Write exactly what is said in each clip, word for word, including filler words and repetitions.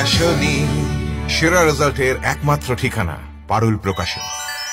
প্রকাশনী সেরা রেজাল্টের একমাত্র ঠিকানা পারুল প্রকাশন।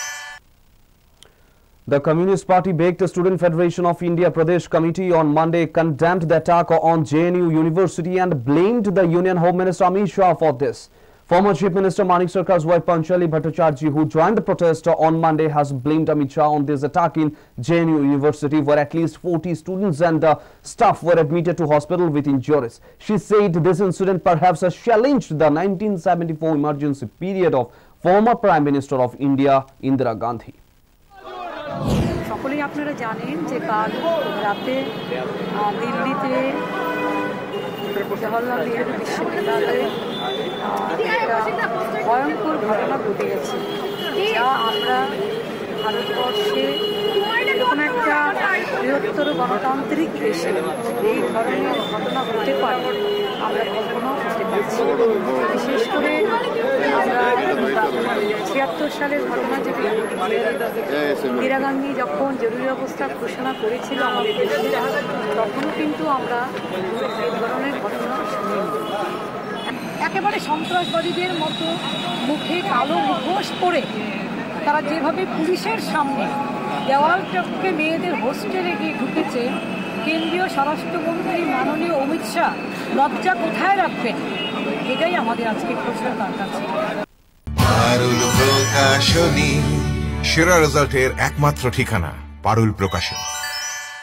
The Communist Party backed Student Federation of India Pradesh Committee on Monday condemned the attack on J N U University and blamed the Union Home Minister Amit Shah for this. Former Chief Minister Manik Sarkar's wife Panchali Bhattacharjee, who joined the protest on Monday, has blamed Amit Shah on this attack in J N U University, where at least forty students and uh, staff were admitted to hospital with injuries. She said this incident perhaps has challenged the nineteen seventy-four emergency period of former Prime Minister of India, Indira Gandhi. সকলেই আপনারা জানেন যে কাল রাতে দিল্লিতে জওহরলাল নেহরু বিশ্ববিদ্যালয়ে একটা ভয়ঙ্কর ঘটনা ঘটে গেছে, যা আমরা ভারতবর্ষে এরকম একটা বৃহত্তর গণতান্ত্রিক দেশে এই ধরনের ঘটনা ঘটতে পারে আমরা কখনো করতে পারছি। বিশেষ করে আমরা ছিয়াত্তর সালের ঘটনা যদি ইন্দিরা গান্ধী যখন জরুরি অবস্থা ঘোষণা করেছিল আমাদের দেশে, তখনও কিন্তু আমরা এই ধরনের ঘটনা শুনি। একেবারে সন্ত্রাসবাদীদের মতো মুখে কালো মুখোশ পরে তারা যেভাবে পুলিশের সামনে দেওয়ালটাকে মেয়েদের হোস্টেলে গিয়ে ঢুকেছে, কেন্দ্রীয় স্বরাষ্ট্রমন্ত্রী মাননীয় অমিত শাহ লজ্জা কোথায় রাখবেন? এটাই আমাদের আজকে প্রশ্ন তার কাছে। পারুল প্রকাশনী সেরা রেজাল্টের একমাত্র ঠিকানা পারুল প্রকাশন।